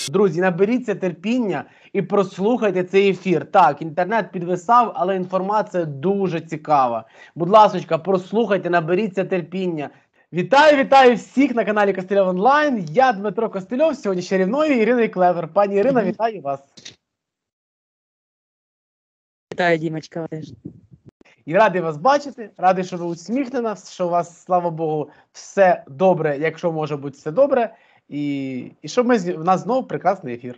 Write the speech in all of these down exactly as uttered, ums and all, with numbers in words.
Друзі, наберіться терпіння і прослухайте цей ефір. Так, інтернет підвисав, але інформація дуже цікава. Будь ласочка, прослухайте, наберіться терпіння. Вітаю, вітаю всіх на каналі Костельов Онлайн. Я Дмитро Костельов, сьогодні з чарівною Іриною Клевер. Пані Ірина, вітаю вас. Вітаю, Дімочка, теж. І радий вас бачити, радий, що ви усміхнена, що у вас, слава Богу, все добре, якщо може бути все добре. І, і щоб ми, в нас знову прекрасний ефір.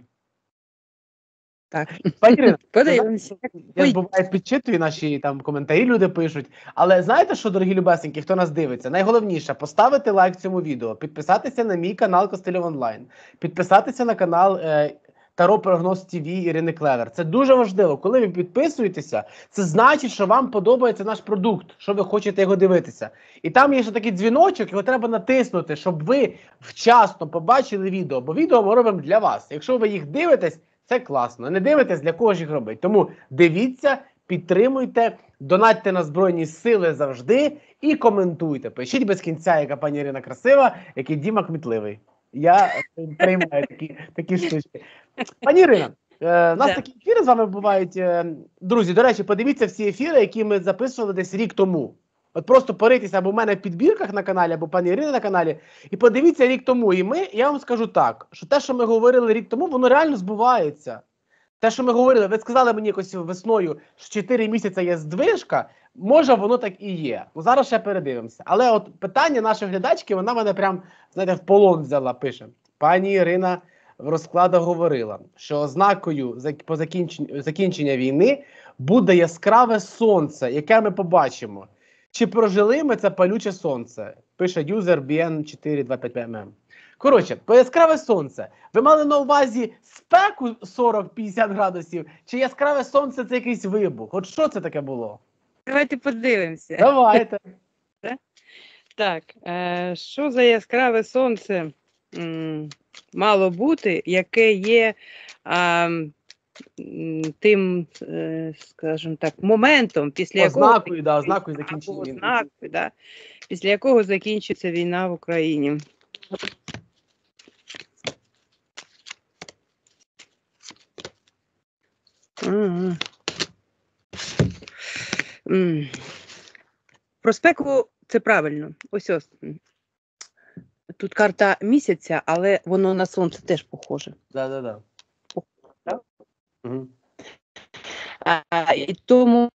Так. Пані Ірина, подивимося. Я ж буває підчитую, наші там коментарі люди пишуть. Але знаєте що, дорогі любесенькі, хто нас дивиться? Найголовніше, поставити лайк цьому відео, підписатися на мій канал Костельов Онлайн, підписатися на канал е, Таро Прогноз ТВ Ірини Клевер. Це дуже важливо. Коли ви підписуєтеся, це значить, що вам подобається наш продукт, що ви хочете його дивитися. І там є ще такий дзвіночок, його треба натиснути, щоб ви вчасно побачили відео. Бо відео ми робимо для вас. Якщо ви їх дивитесь, це класно. Не дивитесь, для кого ж їх робить. Тому дивіться, підтримуйте, донатьте на Збройні Сили завжди і коментуйте. Пишіть без кінця, яка пані Ірина красива, який Діма кмітливий. Я приймаю такі, такі штучки. Пані Ірина, е, у нас такі ефіри з вами бувають. Е, друзі, до речі, подивіться всі ефіри, які ми записували десь рік тому. От просто поритися або в мене в підбірках на каналі, або пані Ірини на каналі, і подивіться рік тому. І ми, я вам скажу так, що те, що ми говорили рік тому, воно реально збувається. Те, що ми говорили, ви сказали мені якось весною, що чотири місяці є здвижка, може воно так і є. Ну зараз ще передивимося. Але от питання нашої глядачки, вона мене прям, знаєте, в полон взяла, пише. Пані Ірина в розкладах говорила, що ознакою по закінченню, закінчення війни буде яскраве сонце, яке ми побачимо. Чи прожили ми це палюче сонце? Пише юзер бі ен чотири два п'ять ем ем. Коротше, по яскраве сонце. Ви мали на увазі спеку сорок п'ятдесят градусів? Чи яскраве сонце це якийсь вибух? От що це таке було? Давайте подивимося. Давайте. Так, е, що за яскраве сонце м, мало бути, яке є а, тим, е, скажімо так, моментом, після ознакою, якого, да, ознакою закінчення війни. ознакою, да, після якого закінчиться війна в Україні. Ага. М. Про спеку це правильно. Ось ось. Тут карта місяця, але воно на сонце теж похоже. Да, да, да. Так? Угу. А, і тому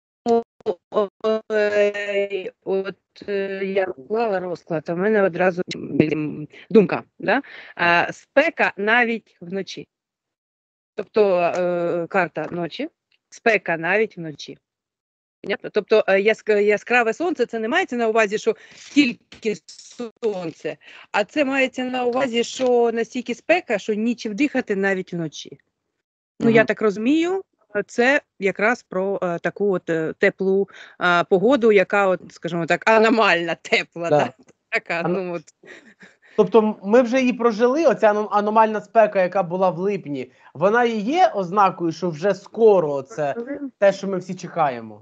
е, от е, я вклала розклад, а в мене одразу думка. Да? А, спека навіть вночі. Тобто е, карта ночі, спека навіть вночі. Тобто яскраве сонце, це не мається на увазі, що тільки сонце, а це мається на увазі, що настільки спека, що нічим дихати навіть вночі. Mm-hmm. Ну, я так розумію, це якраз про а, таку от теплу а, погоду, яка, от, скажімо так, аномальна тепла. Да. Да? Така, Ан... ну, от. Тобто ми вже її прожили, оця аномальна спека, яка була в липні, вона і є ознакою, що вже скоро це те, що ми всі чекаємо?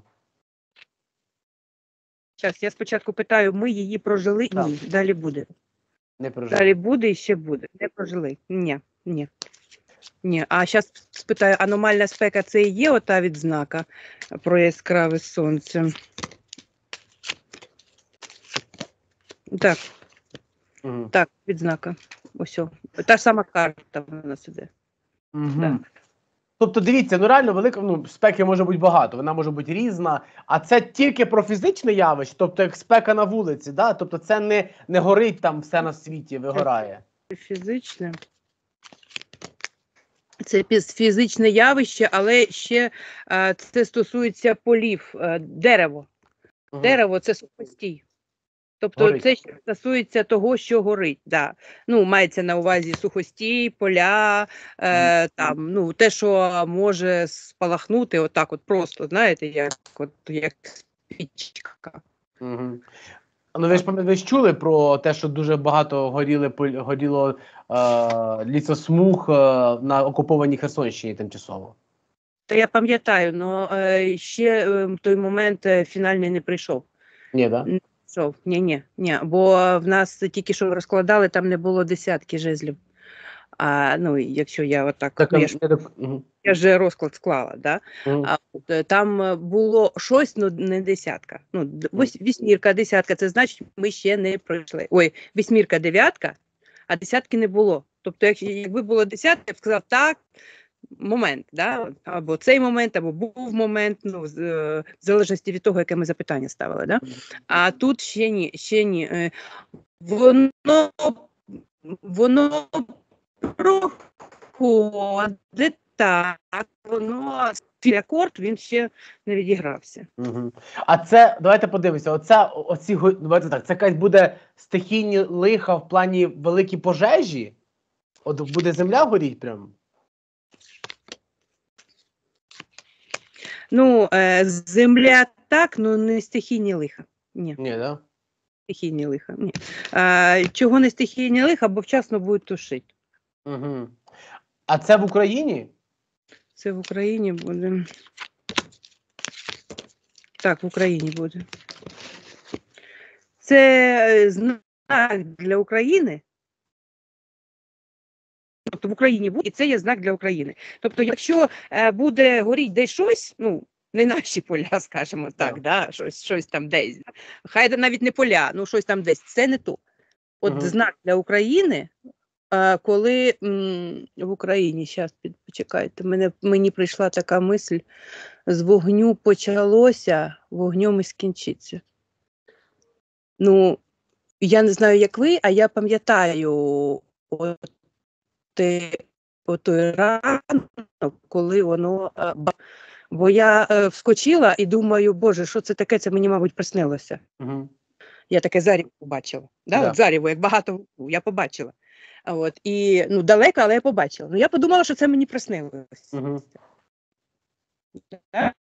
Зараз, я спочатку питаю, ми її прожили? Так. Ні, далі буде. Не прожили. Далі буде і ще буде. Не прожили. Ні, ні. Ні. А зараз спитаю, аномальна спека це і є ота відзнака про яскраве сонце? Так. Угу. Так, відзнака. Ось. Та ж сама карта в нас іде. Угу. Так. Тобто, дивіться, ну реально велика, ну, спеки може бути багато, вона може бути різна, а це тільки про фізичне явище, тобто як спека на вулиці, да? Тобто це не, не горить там все на світі, вигорає. Фізичне. Це фізичне явище, але ще а, це стосується полів, а, дерево. Угу. Дерево – це сухостій. Тобто горить. Це стосується того, що горить. Да. Ну, мається на увазі сухостій, поля, е, mm. там, ну, те, що може спалахнути отак от просто, знаєте, як, от, як спічка. Угу. Ну, ви ж, ви ж чули про те, що дуже багато горіли, горіло е, лісосмуг е, на окупованій Херсонщині тимчасово? Та я пам'ятаю, але ще е, той момент е, фінальний не прийшов. Ні, так? Да? Ні, ні, ні, бо в нас тільки що розкладали, там не було десятки жезлів. А ну, якщо я отак, Так, ну, я ж я так- мгм. я ж розклад склала, да? Мгм. А от, е, там е, було щось, ну не десятка. Ну, д- Мгм. вось- вісьмірка, десятка, це значить, ми ще не пройшли. Ой, вісьмірка, дев'ятка, а десятки не було. Тобто, як, якби було десятка, я б сказав, так, момент, да? Або цей момент, або був момент, ну, з- е, в залежності від того, яке ми запитання ставили. Да? А тут ще ні, ще ні. Е, Воно, воно проходить так, воно свій акорд, він ще не відігрався. Мгм. А це, давайте подивимося, оця, оці, го- давайте так, це якась буде стихійні лиха в плані великі пожежі? От буде земля горіть прям? Ну, е, земля так, ну не стихійні лиха. Ні, Ні, да? стихійні лиха. Ні. А, чого не стихійні лиха, бо вчасно будуть тушити. Угу. А це в Україні? Це в Україні буде. Так, в Україні буде. Це е, знак для України. Тобто в Україні буде, і це є знак для України. Тобто, якщо е, буде горіти десь щось, ну, не наші поля, скажімо так, Так. да, щось, щось там десь. Хай навіть не поля, ну щось там десь. Це не то. От Мгм. знак для України, е, коли м, в Україні, зараз почекайте, мене, мені прийшла така мисль, з вогню почалося, вогнем і скінчиться. Ну, я не знаю, як ви, а я пам'ятаю от, те- от той ранок, коли воно. е, ба- Бо я е, вскочила і думаю, боже, що це таке? Це мені, мабуть, приснилося. Угу. Я таке заріво побачила. Да? Да. От заріво, як багато я побачила. А От, і, ну, далеко, але я побачила. Ну, я подумала, що це мені приснилося. Угу. Да?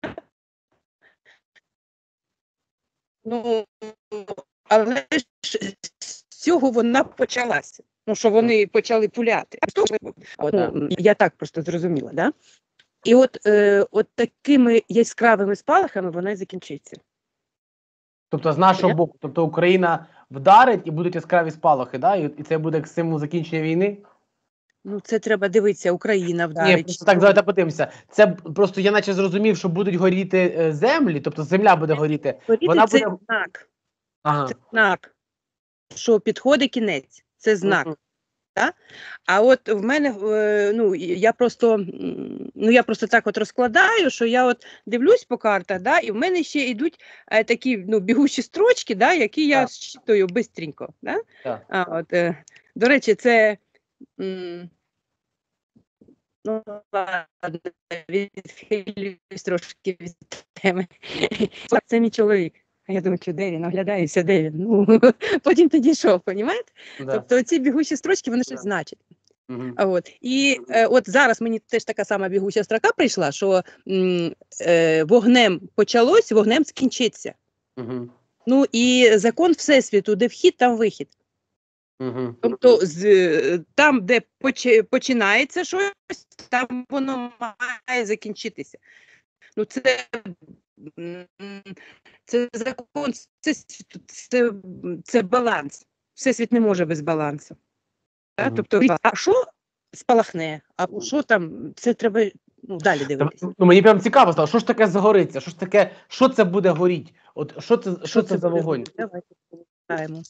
Ну, але ж з цього вона почалася. Ну, що вони почали пуляти. От, ну, я так просто зрозуміла, да? І от, е, от такими яскравими спалахами вона і закінчиться. Тобто з нашого Понятно? боку, тобто Україна вдарить і будуть яскраві спалахи, да? І, і це буде як символ закінчення війни? Ну, це треба дивитися, Україна Ні, вдарить. просто так, давайте подивимося. Це б- просто я наче зрозумів, що будуть горіти е, землі, тобто земля буде горіти. Горіти Вона це буде. знак. Ага. Це знак, що підходить кінець. Це знак. Мгм. А от в мене, е, ну, я просто, м, ну, я просто так от розкладаю, що я от дивлюсь по картах, да, і в мене ще йдуть е, такі, ну, бігучі строчки, да, які я Так. зчитую бистренько. Да? Так. А, от, е, до речі, це, м, ну, ладно, відхилюсь трошки від теми. Це мій чоловік. А я думаю, що де він, оглядаюся, де він. Ну, потім тоді що, понімаєте? Да. Тобто ці бігучі строчки, вони щось Да. значать. Мгм. А От. І е, от зараз мені теж така сама бігуча строка прийшла, що м, е, вогнем почалось, вогнем скінчиться. Мгм. Ну і закон Всесвіту, де вхід, там вихід. Мгм. Тобто з, е, там, де поч- починається щось, там воно має закінчитися. Ну це, м, це закон Всесвіту, це, це баланс. Всесвіт не може без балансу. Та? Мгм. Тобто, а що спалахне, а що там, це треба, ну, далі дивитися. Ну, мені прям цікаво стало, що ж таке загориться, що ж таке, що це буде горіть? От що це, що це за буде? вогонь? Давайте почитаємо.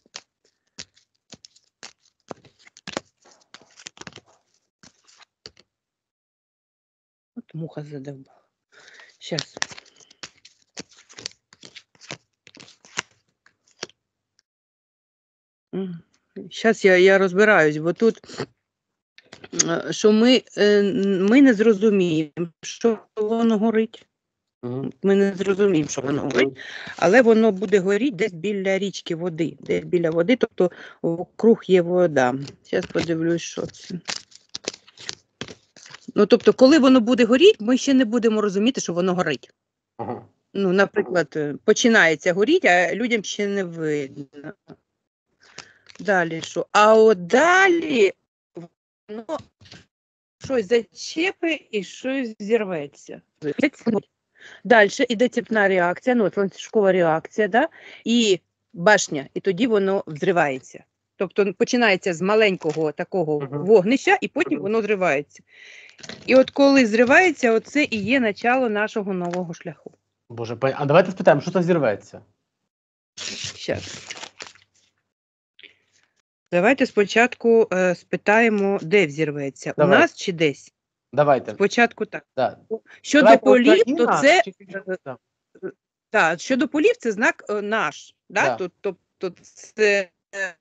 От муха задовбала. Зараз. Зараз я, я розбираюсь, бо тут, е, що ми, е, ми не зрозуміємо, що воно горить. Мгм. Ми не зрозуміємо, що воно горить, але воно буде горіти десь біля річки води. Десь біля води, тобто вокруг є вода. Зараз подивлюсь, що це. Ну, тобто, коли воно буде горіти, ми ще не будемо розуміти, що воно горить. Ага. Ну, наприклад, е, починається горіти, а людям ще не видно. Далі що? А от далі воно щось зачепи і щось зірветься. Далі йде цепна реакція, ну, от ланцюжкова реакція, да? І башня, і тоді воно взривається. Тобто починається з маленького такого Мгм. вогнища, і потім Мгм. воно зривається. І от коли зривається, оце і є начало нашого нового шляху. Боже, пані, а давайте спитаємо, що це зірветься? Щас. Давайте спочатку е, спитаємо, де взірветься. Давай. У нас чи десь? Давайте. Спочатку так. Да. Щодо Давайте полів, Україна, то це чи- е, да. так, щодо полів, це знак е, наш. Да? Да. Тут- Тобто це е,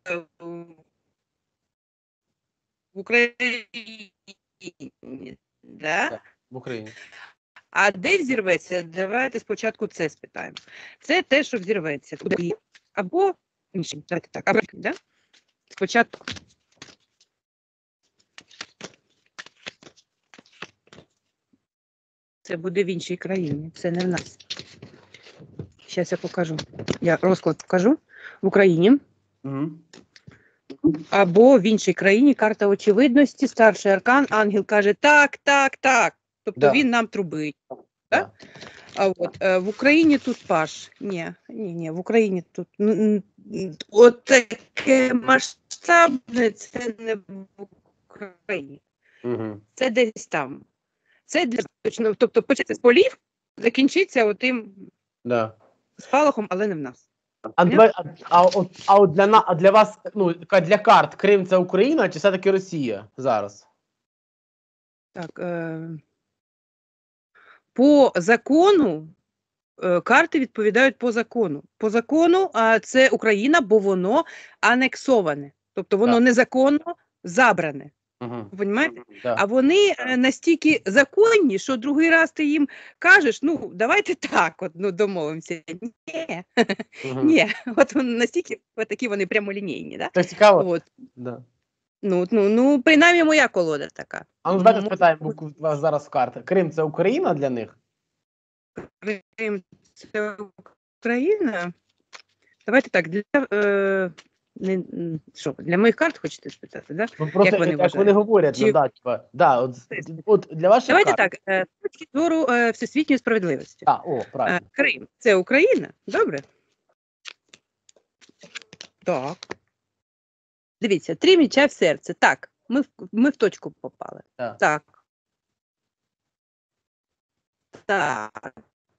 в Україні. Да? Да, в Україні. А де взірветься? Давайте спочатку це спитаємо. Це те, що взірветься. Туди. Або іншим. Давайте так. Або, да? Спочатку. Це буде в іншій країні. Це не в нас. Зараз я покажу. Я розклад покажу. В Україні. Угу. Або в іншій країні карта очевидності, старший аркан, ангел каже так, так, так. Тобто Да. він нам трубить. Да. А от е, в Україні тут паш. Ні, ні, ні, в Україні тут н- н- н- от таке масштабне, це не в Україні. Угу. Це десь там. Це для точно, тобто почнеться з полів, закінчиться отим Да. спалахом, але не в нас. А, давай, а, а, от, а от для, на- а для вас, ну, для карт, Крим це Україна чи все-таки Росія зараз? Так, е, по закону е, карти відповідають по закону. По закону а, це Україна, бо воно анексоване. Тобто воно Так. незаконно забране. Угу. Ви розумієте? Да. А вони е, настільки законні, що другий раз ти їм кажеш, ну давайте так, от, ну домовимося. Ні, Угу. ні, от вони настільки от такі вони прямолінійні. Да? Так цікаво. От. Да. Ну, ну, ну, принаймні моя колода така. А ну давайте Ну, спитаємо, бо у вас зараз карта. Крим це Україна для них? Крим це Україна. Давайте так, для, е, не, м, що, для моїх карт хочете спитати, да? Ну, просто Як вони як вважають? вони говорять, Чи- ну, да, типа, да, от, от для ваших Давайте карт. так, е, з точки зору е, всесвітньої справедливості. А, о, правильно. Е, Крим це Україна, добре? Так. Дивіться, три м'яча в серце. Так, ми в, ми в точку попали. Так. Так. Так.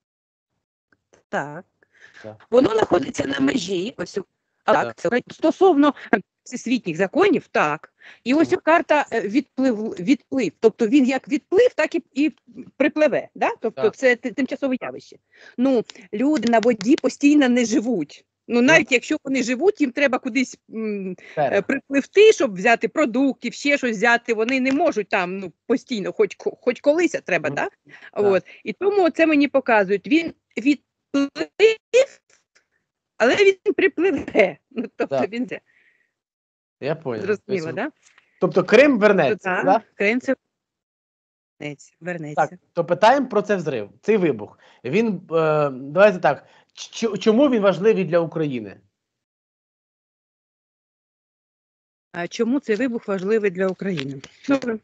Так. Так. Воно знаходиться на межі. Ось, у- а, Так. так, це Україна. Стосовно е, всесвітніх законів, так. І ось Мгм. карта е, відплив, відплив. Тобто він як відплив, так і, і припливе. Да? Тобто Так. це ти- тимчасове явище. Ну, люди на воді постійно не живуть. Ну, навіть якщо вони живуть, їм треба кудись м, е, Берег. припливти, щоб взяти продуктів, ще щось взяти. Вони не можуть там ну, постійно, хоч, ко- хоч колись а треба, Мгм. да? Так. От. І тому це мені показують. Він відплив, але він припливе. Ну, тобто Так. він це. Я понял. Зрозуміло, Тобто- так? Тобто Крим вернеться, Так, да? Крим це вернеться. вернеться. Так, то питаємо про цей взрив, цей вибух. Він, е, давайте так, ч- чому він важливий для України? А чому цей вибух важливий для України? Добре.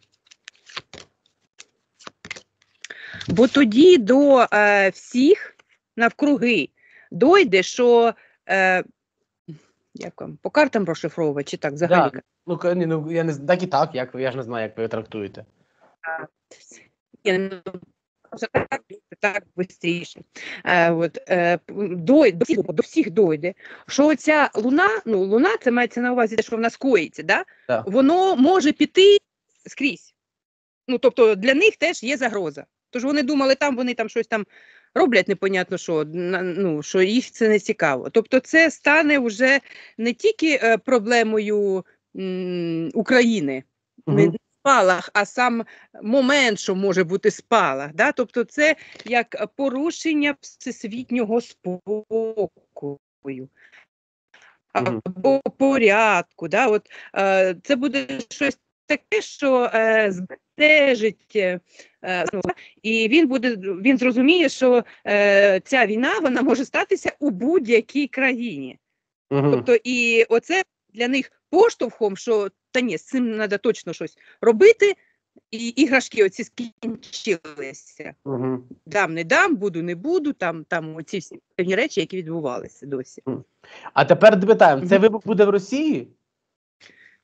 Бо тоді до е, всіх навкруги дойде, що е, як вам, по картам розшифровувати, чи так взагалі? Да. Ну, к- ні, ну, я не з- так і так, як ви, я ж не знаю, як ви його трактуєте. Ні, ну, просто так, так швидше. Е, от, е, дой, до, всіх, до всіх дойде, що оця луна, ну луна, це мається на увазі те, що в нас коїться, да? Так. Воно може піти скрізь. Ну, тобто для них теж є загроза. Тож вони думали, там вони там щось там роблять непонятно що, на- ну, що їх це не цікаво. Тобто це стане вже не тільки е, проблемою м, України, не Мгм. спалах, а сам момент, що може бути спалах. Да? Тобто це як порушення всесвітнього спокою. Мгм. Або порядку. Да? От, е, це буде щось таке, що е, збережить, е, ну, і він буде, він зрозуміє, що е, ця війна вона може статися у будь-якій країні. Мгм. Тобто, і оце для них поштовхом, що та ні, з цим треба точно щось робити, і іграшки оці скінчилися. Мгм. Дам, не дам, буду, не буду, там, там оці всі певні речі, які відбувалися досі. А тепер питаємо, цей Мгм. вибух буде в Росії?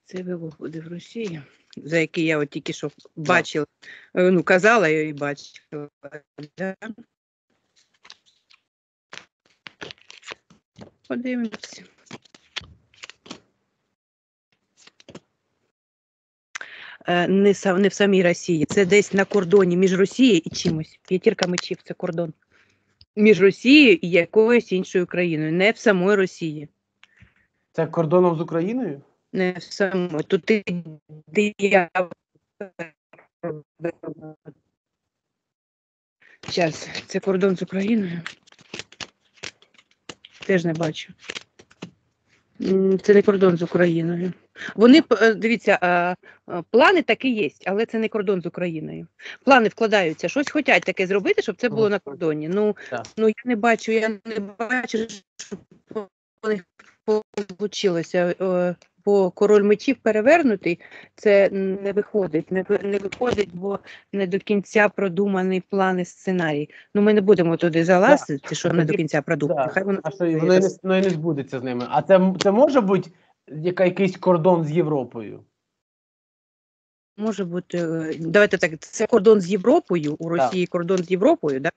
Це вибух буде в Росії, за який я от тільки що бачила, е, ну, казала і бачила. Да? Подивимося. Е, Не, са- не в самій Росії, це десь на кордоні між Росією і чимось. П'ятірка мечів – це кордон. Між Росією і якоюсь іншою країною, не в самій Росії. Це кордоном з Україною? Не в самій. Тут і диявол. Зараз, це кордон з Україною. Теж не бачу. М, Це не кордон з Україною. Вони, п- е, дивіться, а, а, плани такі є, але це не кордон з Україною. Плани вкладаються, щось хочуть таке зробити, щоб це було на кордоні. Ну, Так. ну я не бачу, я не бачу, щоб у них вийшло. Бо король мечів перевернутий, це не виходить. Не, ви- не виходить, бо не до кінця продуманий план і сценарій. Ну, ми не будемо туди залазити, що не до кінця продумано. Да. Хай воно А що і воно і не, воно і не збудеться з ними. А це, це може бути яка, якийсь кордон з Європою? може бути. е, Давайте так, це кордон з Європою, у Росії кордон з Європою, да?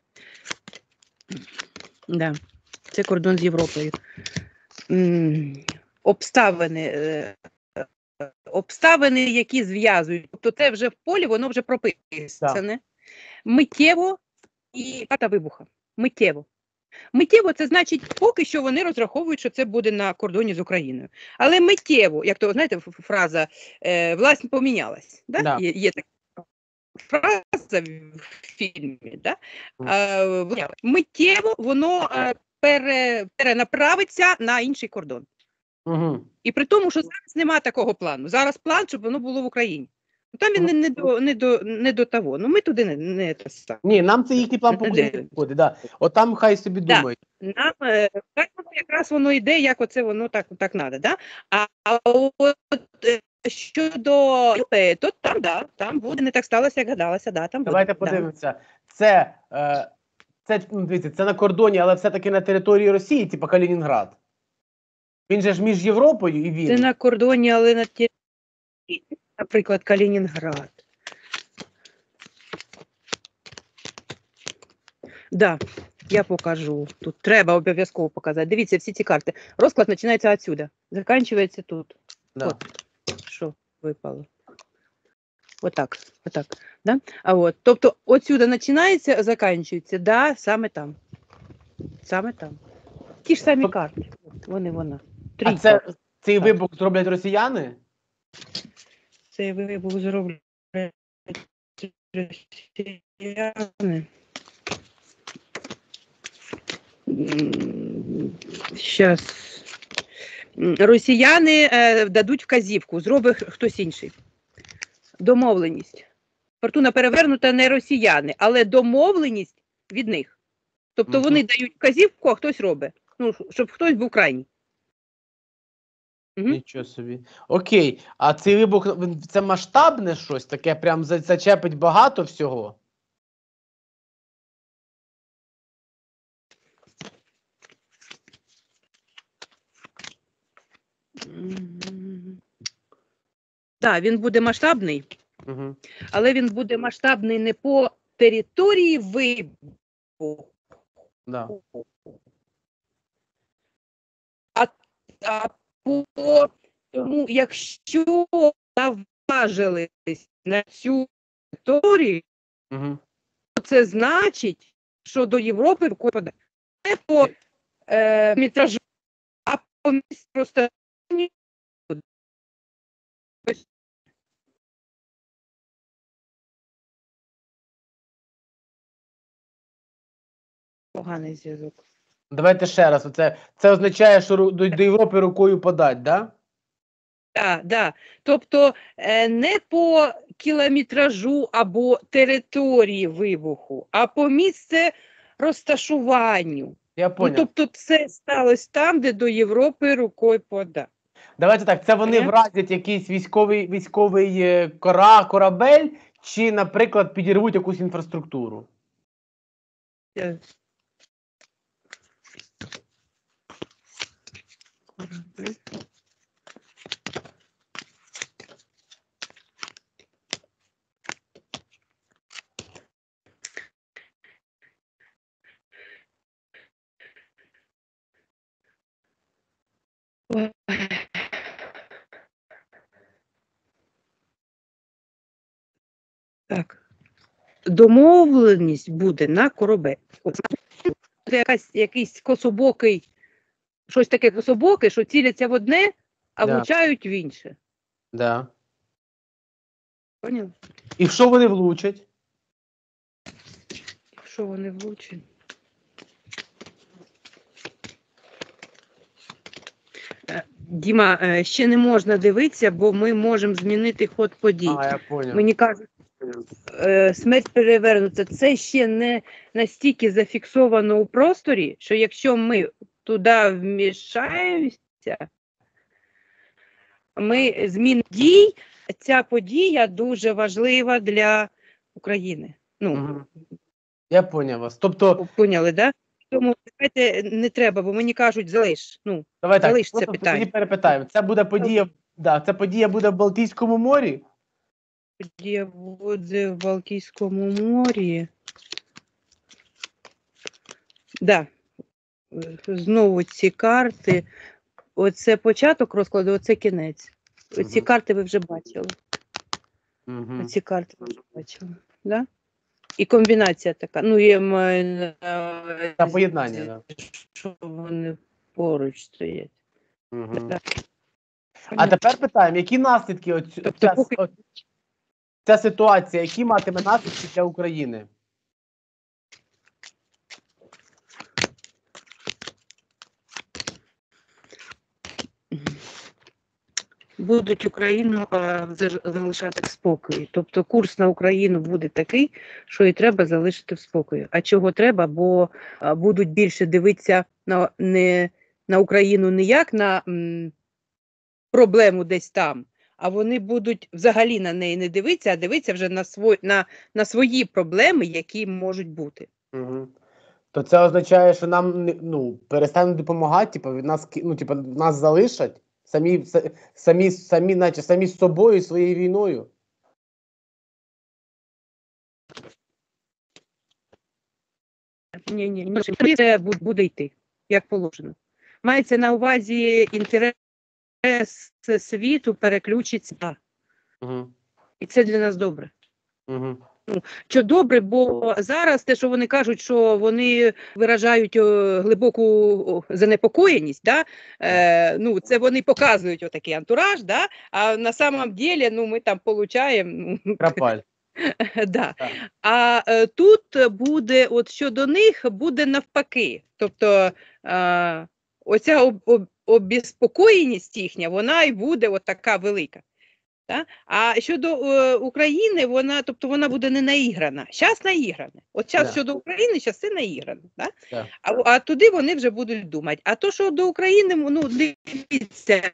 Да. Це кордон з Європою. М, Обставини, е, е, обставини, які зв'язують. Тобто це вже в полі, воно вже прописане. Миттєво і дата вибуха. Миттєво. Миттєво це значить, поки що вони розраховують, що це буде на кордоні з Україною. Але миттєво, як то, знаєте, ф- фраза е, «власть помінялась». Да? Да. Є, є така фраза в фільмі. Да? Е, миттєво воно е, пере, перенаправиться на інший кордон. Угу. І при тому, що зараз немає такого плану. Зараз план, щоб воно було в Україні. Ну, там він не, не, до, не, до, не до того. Ну ми туди не, не те саме. Ні, нам це їхній план Не по не дивимося. підходить. Да. От там хай собі Да. думають. Нам е, так воно якраз воно йде, як оце воно так, так надо. Да? А, а от е, щодо е, то там, да, там буде, не так сталося, як гадалося, да, там буде. Давайте Да. подивимося. Це, е, це, ну, дивіться, це на кордоні, але все-таки на території Росії, типу Калінінград. Він же ж між Європою і він. Це на кордоні, але на ті, наприклад, Калінінград. Да, я покажу. Тут треба обов'язково показати. Дивіться, всі ці карти. Розклад починається отсюда, закінчується тут. Да. От, що випало. Отак, отак. Да? А от, тобто, отсюда починається, закінчується, да, саме там. Саме там. Ті ж самі Тоб- карти. От, вони, вона. А Трійка. це, цей Так. вибух зроблять росіяни? Цей вибух зроблять росіяни. Щас. Росіяни е, дадуть вказівку, зробить хтось інший. Домовленість. Фортуна перевернута не росіяни, але домовленість від них. Тобто Мгм. вони дають вказівку, а хтось робить. Ну, щоб хтось був крайній. Мгм. Нічого собі. Окей, а цей вибух, він- це масштабне щось таке, прям за- зачепить багато всього? Так, він буде масштабний, Угу. але він буде масштабний не по території вибуху, Да. а по тому, якщо наважились на цю територію, Угу. це значить, що до Європи рукою подає. Не по е, метражу, а по місці просто поганий зв'язок. Давайте ще раз. Оце, це означає, що ру- до, до Європи рукою подать, да? Так, да. Тобто е, не по кілометражу або території вибуху, а по місце розташуванню. Я Ну, поняв. тобто це сталося там, де до Європи рукою подати. Давайте так, це вони Понятно? вразять якийсь військовий, військовий е, кора, корабель, чи, наприклад, підірвуть якусь інфраструктуру? Е, Так. Домовленість буде на корабель. Це якась, якийсь кособокий, щось таке кособоке, що ціляться в одне, а Да. влучають в інше. Да. Поняв? І в що вони влучать? Що вони влучать? Е, Діма, е, ще не можна дивитися, бо ми можемо змінити ход подій. А, я понял. Мені кажуть, е, смерть перевернута. Це ще не настільки зафіксовано у просторі, що якщо ми туди вмішаємося, ми змін дій, ця подія дуже важлива для України. Ну, Угу. Я поняв вас. Тобто, поняли, да? Тому давайте не треба, бо мені кажуть, залиш. Ну, давай так, залиш це просто питання. тоді перепитаємо. Це буде подія, да, це подія буде в Балтійському морі? Подія буде в Балтійському морі. Да. Знову ці карти. Оце початок розкладу, оце кінець. Оці Мгм. карти ви вже бачили. Угу. Оці карти ви вже бачили. Да? І комбінація така. Ну, є маю на Та поєднання, да. що вони поруч стоять. Угу. Да. А тепер питаємо, які наслідки оцю, Тобто ця, поки- о- ця ситуація, які матиме наслідки для України? Будуть Україну а, заж- залишати в спокої. Тобто курс на Україну буде такий, що і треба залишити в спокої. А чого треба? Бо а, будуть більше дивитися на, не, на Україну не як на м, проблему десь там, а вони будуть взагалі на неї не дивитися, а дивитися вже на, свої, на, на свої проблеми, які можуть бути. Угу. То це означає, що нам не- ну, перестануть допомагати, типу, від нас, ки- ну, типу, нас залишать самі, с- самі, самі, наче самі з собою і своєю війною. Ні, ні, ні, це бу- буде йти, як положено. Мається на увазі інтерес світу переключиться. Угу. І це для нас добре. Угу. Що добре, бо зараз те, що вони кажуть, що вони виражають о, глибоку о, занепокоєність, да? е, ну, це вони показують отакий антураж, да? А на самом деле ну, ми там получаємо. Ну, Крапаль. да. Так. А е, тут буде, от щодо них, буде навпаки. Тобто е, оця об, об, обіспокоєність їхня, вона і буде от така велика. Да? А щодо е, України, вона, тобто вона буде не наіграна. Зараз наіграна. От зараз Да. щодо України, зараз це наіграно. Да? Да. А, а туди вони вже будуть думати. А то, що до України, ну, дивіться,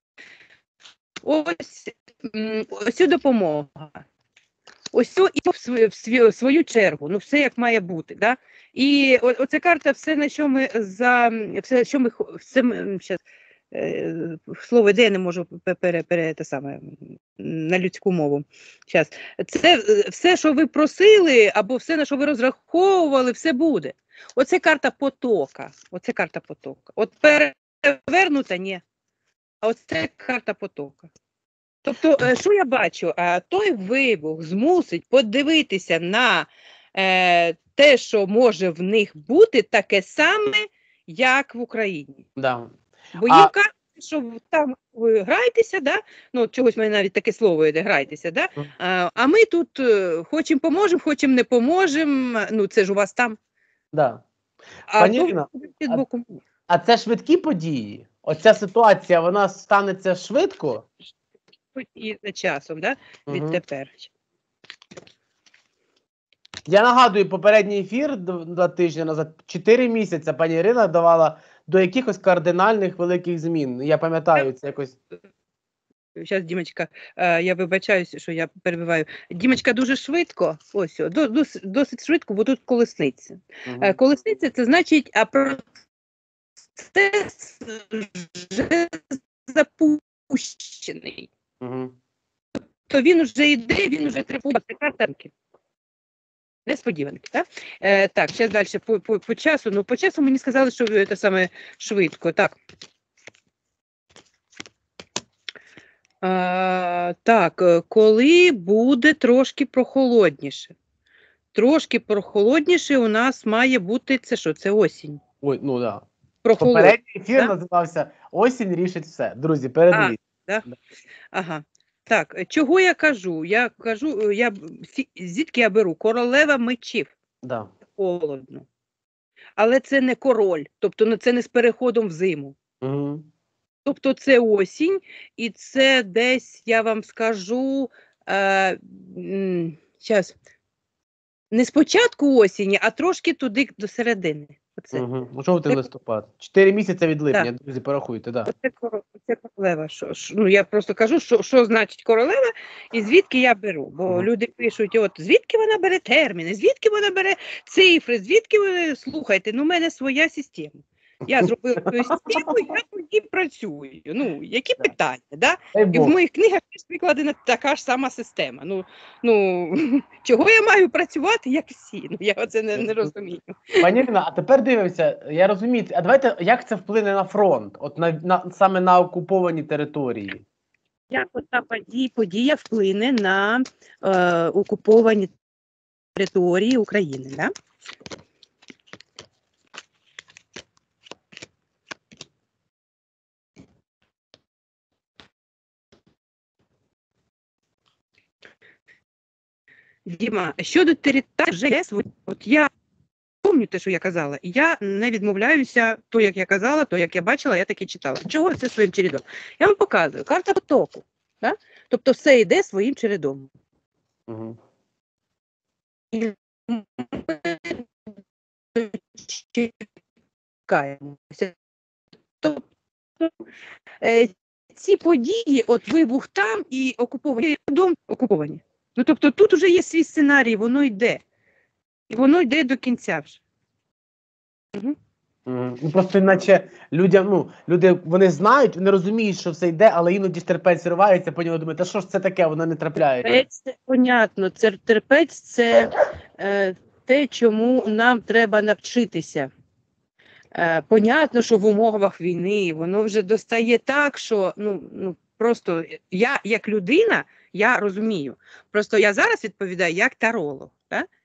ось, м, ось ця допомога. Ось цю і в свою, в свою, в свою чергу, ну все як має бути. Да? І о, оця карта, все, на що ми за все, що ми хо- все, ми, щас, е, слово де я не можу пе- пере, пере, те саме, на людську мову. Щас. Це е, все, що ви просили, або все, на що ви розраховували, все буде. Оце карта потока. Оце карта потока. От перевернута, ні. А оце карта потока. Тобто, е, що я бачу? Е, Той вибух змусить подивитися на е, те, що може в них бути таке саме, як в Україні. Да. Бо А- їм кажуть, що там ви граєтеся, да? Ну, чогось в мене навіть таке слово йде, грайтеся, да? Мгм. а, а ми тут е, хочемо поможемо, хочемо не поможемо, ну це ж у вас там. Да. А Пані то Ірино, під а- боком. А це швидкі події? Оця ситуація, вона станеться швидко? І за часом, да? Мгм. Відтепер. Я нагадую, попередній ефір д- два тижні назад, чотири місяці пані Ірина давала до якихось кардинальних великих змін. Я пам'ятаю, це якось. Зараз, Дімочка, е, я вибачаюся, що я перебиваю. Дімочка дуже швидко, ось, о, до- дос- досить швидко, бо тут колесниця. Мгм. Е, Колесниця – це значить, а процес вже запущений. Мгм. То він вже йде, він вже требує картинки. Несподіванки, так? Е, так, зараз далі по, по, по часу. Ну, по часу мені сказали, що це саме швидко. Так. А, так, е, коли буде трошки прохолодніше. Трошки прохолодніше у нас має бути, це що, це осінь. Ой, ну да. Прохолодніше, Попередній ефір да? називався «Осінь рішить все». Друзі, А, передивіться. да? Да. Ага. Так, е, чого я кажу? Я кажу, е, я, б- сі- звідки я беру? Королева мечів. Да. Холодно. Але це не король, тобто ну, це не з переходом в зиму. Угу. Тобто це осінь, і це десь, я вам скажу, е, м, щас, не спочатку осені, а трошки туди до середини. Оце. Угу. Ну, жовтий Це- листопад. Чотири місяці від липня, Так. друзі, порахуйте, да. Оце, коро- це королева. Що, що- ну, я просто кажу, що, що значить королева і звідки я беру. Бо Мгм. люди пишуть, от звідки вона бере терміни, звідки вона бере цифри, звідки вони, слухайте, ну в мене своя система. Я зробила свою систему, і я по ній працюю. Ну, які питання, да? Дай І в Бог. моїх книгах теж викладена така ж сама система. Ну, ну чого я маю працювати, як всі? Ну, я оце не, не розумію. Пані Ірина, а тепер дивимося, я розумію, а давайте, як це вплине на фронт, от на, на саме на окуповані території? Як ота подія, подія вплине на е, окуповані території України, да? Діма, щодо території ЖЕС, от, от я пам'ятаю те, що я казала, і я не відмовляюся, то, як я казала, то, як я бачила, я таки читала. Чого це своїм чередом? Я вам показую, карта потоку, да? Тобто все йде своїм чередом. Угу. І ми чекаємося. Тобто е, ці події, от вибух там і окуповані, дом окуповані. Ну, тобто тут вже є свій сценарій, воно йде. І воно йде до кінця вже. Угу. Угу. Ну просто іначе людям, ну, люди, вони знають, вони розуміють, що все йде, але іноді ж терпець ривається, потім вони думають, та що ж це таке, воно не трапляється. Терпець, це понятно, це терпець це е, те, чому нам треба навчитися. Е, понятно, що в умовах війни воно вже достає так, що ну, ну просто я як людина, я розумію. Просто я зараз відповідаю як таролог. Так?